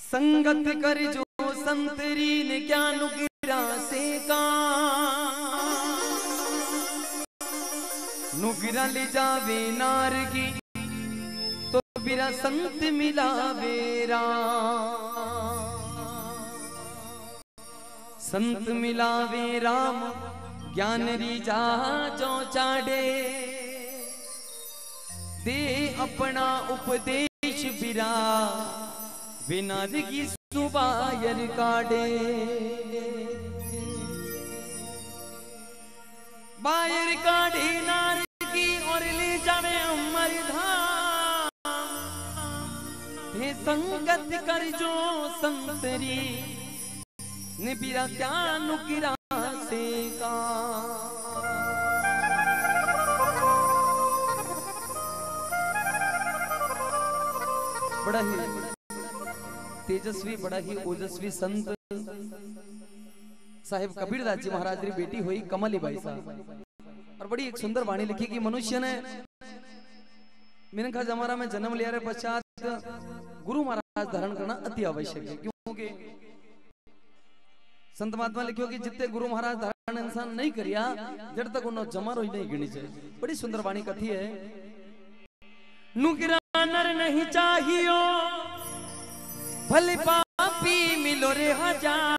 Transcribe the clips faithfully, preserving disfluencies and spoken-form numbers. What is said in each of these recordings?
संगत कर जो संतरी ने क्या नुगिरा से का नुगिरा ले जावे नारगी तो बिरा संत मिलावे राम संत मिलावे राम ज्ञान रीजा जो चाडे दे अपना उपदेश बिरा विनादगी सुबायर काडे बायर काढ़े नार की और ले जावे अमर धाम थे संगत कर जो संतरी ने बिरा क्या नुकिरा से का बड़ा ही तेजस्वी बड़ा ही ओजस्वी संत साहेब कबीरदास जी महाराज री बेटी हुई कमली बाई साहब और बड़ी एक सुंदर वाणी लिखी कि मनुष्य ने मिनखा जमाना में जन्म लिया रे पश्चात गुरु महाराज धारण करना अति आवश्यक है क्योंकि संत महात्मा लिखियो कि जितने गुरु महाराज धारण इंसान नहीं करिया जब तक उन्होंने जमा रोई नहीं गिनी चाहिए। बड़ी सुंदर वाणी कथी है नुकिरा नर नहीं चाहियो भले पापी मिलो रे हजार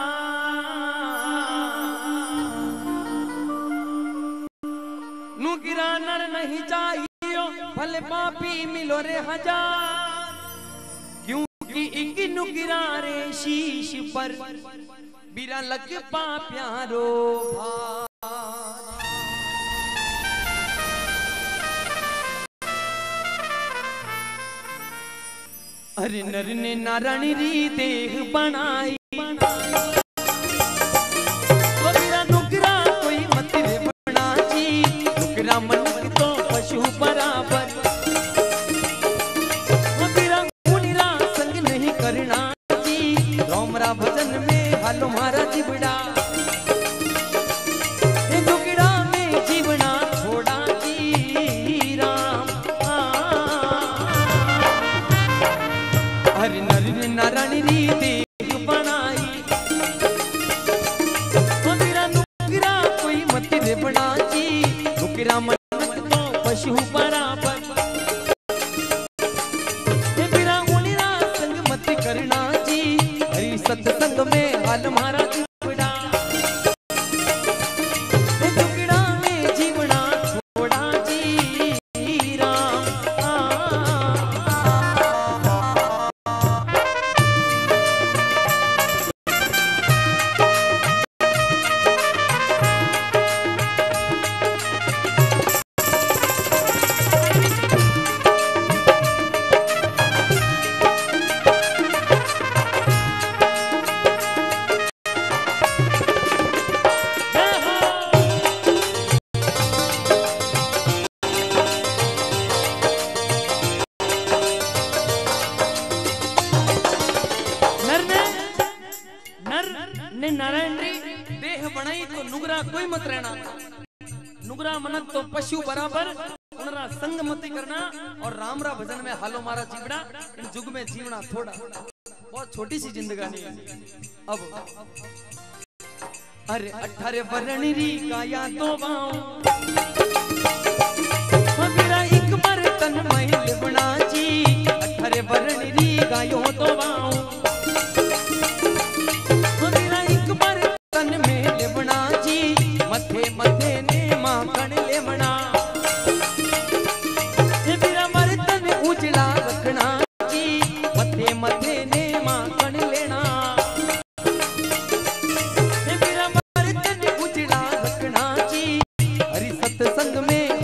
नुकिरा नर नहीं चाहियो भले पापी मिलो रे हजार क्योंकि एक नुकिरा रे शीश पर बिरा लग पा प्यारो भार अरे नर ने नारायण री देह बनाई मेरा नुकरा कोई मत रे बना जी नुकरा मन तो पशु बराबर मेरा मुनिरा संग नहीं करना जी रोमरा भजन में हालो मारा जिबड़ा नुकरा में जीवना छोड़ा जी राम हरि नर नारायण री देह बनाई मेरा नुकरा कोई मत रे बना जी नुकरा मन तो पशु बराबर मेरा उनिरा संग मत करना जी हरि सत्संग में हाल मारा जिबड़ा नुकरा में जीवना छोड़ा जी राम नारायण री देह बनाई तो नुगरा कोई मत रहना नुगरा मनत तो पशु बराबर उनरा संग मत करना और रामरा भजन में हालो मारा जीवड़ा इन जुग में जीवना थोड़ा बहुत छोटी सी जिंदगानी है। अब अरे अठारे वरण री काया तो बाओ मेरा एक बार तन महिल बना जी अठारे वरण री गायो तो बाओ मथे मथे ने माखन लेवना मेरा मर्तन उजला रखना जी मथे मथे ने माखन लेना मेरा मर्तन उजला रखना जी हरि सत्संग में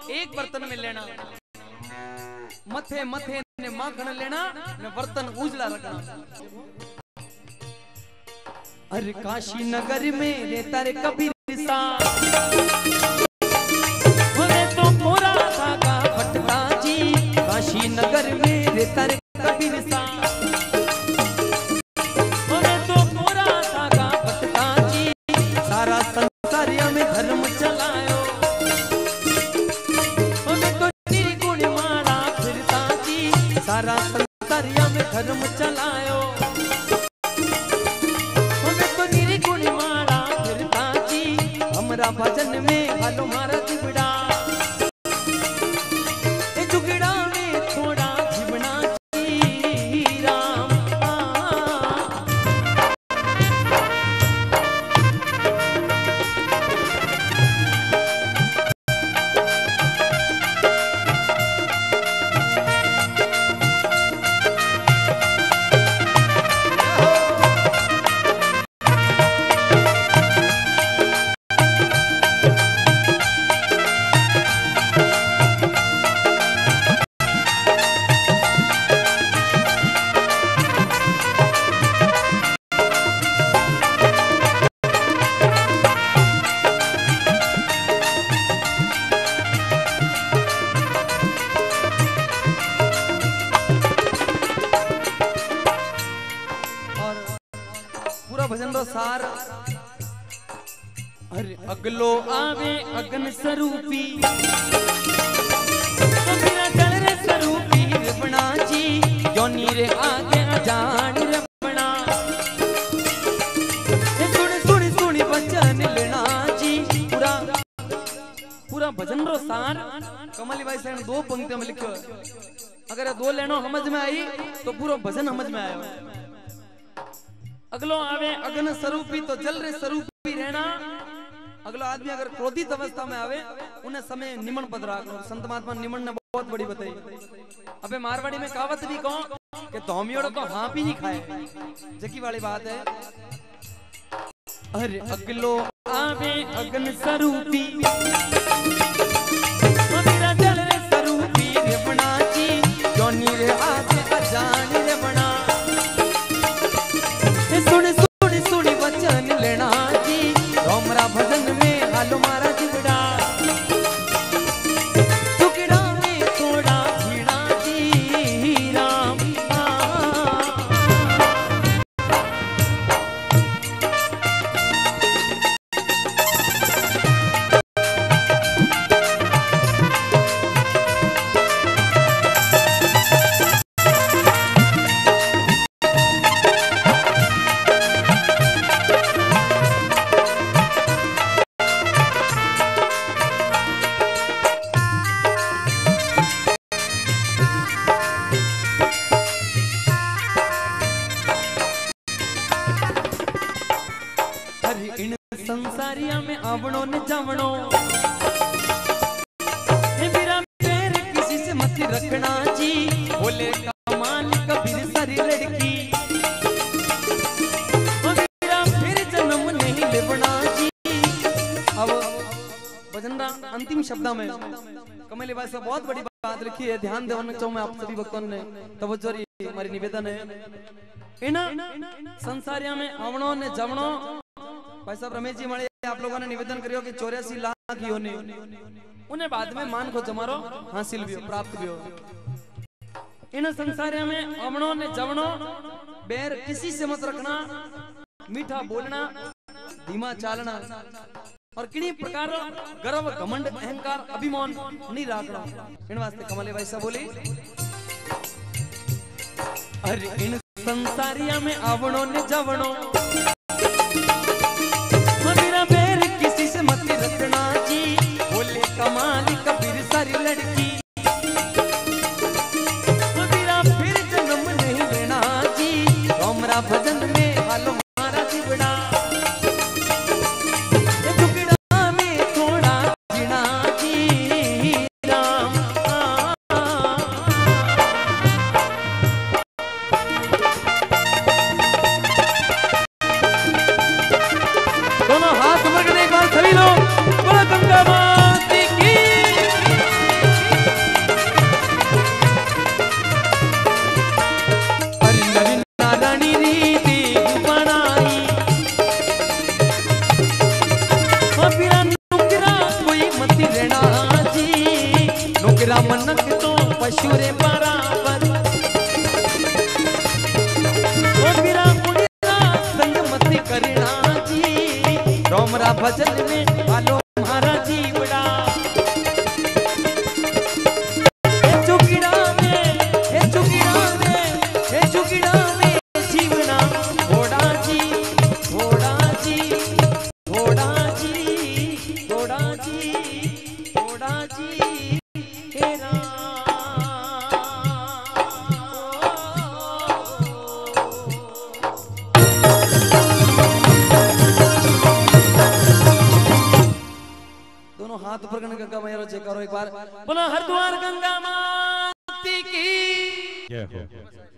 एक बर्तन में लेना, मथे मथे ने माखन लेना ने बर्तन उजला रखना। अरे काशी नगर में रहता रे कबीर सा, तो मोरा धागा फटता जी। काशी नगर में रहता रे कबीर सा, तो मोरा धागा फटता जी। सारा संसारिया में धर्म चलायो, तो निर्गुण मारा फिरता जी। सारा संसारिया में धर्म चलायो, तो निर्गुण मारा फिरता जी। हमरा भजन में हालो मारा जिबड़ा, जुगड़ा में थोड़ा जीवना जी राम। भजन रो सार। अरे अगलो आवे अगन स्वरूपी, मेरा चल रे स्वरूपी रबना जी। जोनी रे आगे अजान रबना, सुन सुन सुन वचन लेना जी। पूरा पूरा भजन रो सार कमली भाई से दो पंक्तियों में लिखो। अगर दो लेनो समझ में आई तो पूरा भजन समझ में आया। अगलो आवे अगन स्वरूपी, तो जल रे स्वरूपी रहना। अगलो आदमी अगर क्रोधित अवस्था में आवे उन्हें समय निमन पद रखो। संत महात्मा निमन ने बहुत बड़ी बताई। अबे मारवाड़ी में कहावत भी कहो कि धोमियों को हाँ भी नहीं खाए, जकी वाली बात है। अरे अगलो आवे अगन स्वरूपी, मेरा जल रे स्वरूपी रबना जी। जोनी रे आगे अजान रबना, सुन सुन सुन वचन लेना जी। हमरा भजन में हालो मारा जिबड़ा, टुकड़ा में थोड़ा झीड़ा जी राम। संसारिया में आवणो ने जावणो, मेरा पैर किसी से मत रखना जी। बोले कमाल कबीर सारी लड़की, मेरा फिर जन्म नहीं लेवना जी। अब भजन का अंतिम शब्द में कमली भाई से बहुत बड़ी बात लिखी है, ध्यान देना चाहूँ मैं आप सभी भक्तों ने। तवज्जो रही हमारी निवेदन है। इन संसारिया में आवणो ने जावणो, भाई साहब रमेश जी मणि आप लोगों ने निवेदन करियो कि चौरासी लाख योनि उन्हें बाद में मान को जमारो हासिल भी हो, प्राप्त भी हो। इन संसारिया में अमणो ने जवणो, बैर किसी से मत रखना, मीठा बोलना, धीमा चालना, और किन्हीं प्रकार गर्व घमंड अहंकार अभिमान नहीं रखना। इन वास्ते कमले भाई साहब बोली, अरे इन संसारिया में आवणो ने जवणो, मेरा पैर किसी से मत रखना जी। बोले कमाल कबीर सारी लड़की, मेरा फिर जन्म नहीं लेना जी। हमरा भजन में हालो मारा जिबड़ा। हाथ ऊपर करने गंगा मैया चेक करो एक बार, बोलो हरिद्वार गंगा माता की।